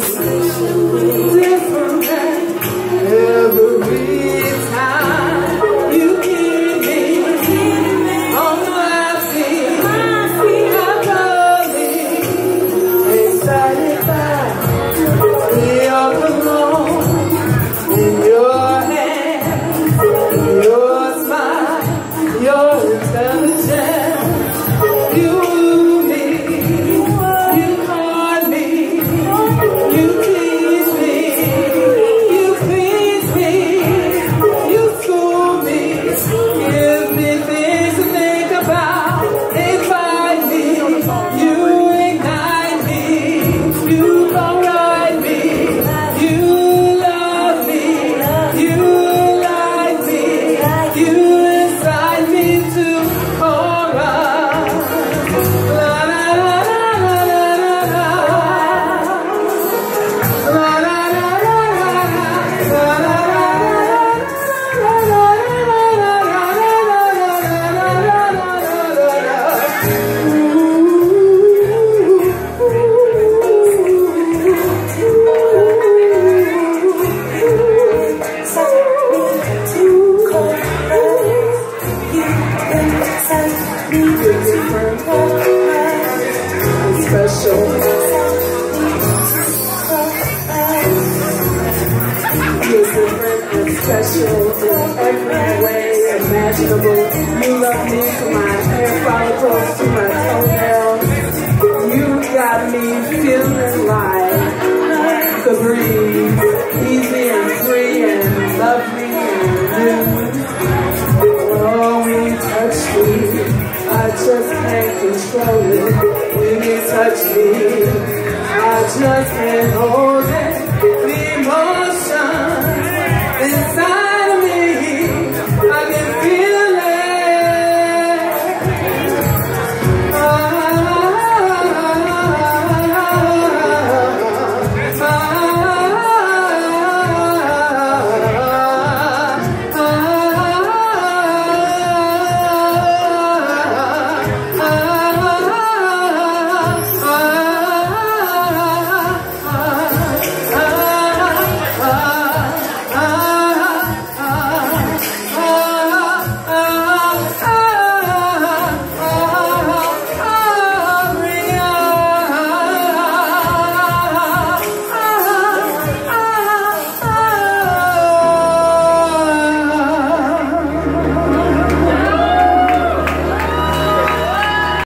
different every time you keep me on my feet. Happily excited by your cologne in your hands, your smile, your intelligence. You special. You're different and special in every way imaginable. You love me to my hair follicles, to my toenails. You got me feeling like the breeze, easy and free and lovely and new. Oh, when you touch me, I just can't control it. When you touch me, I just can't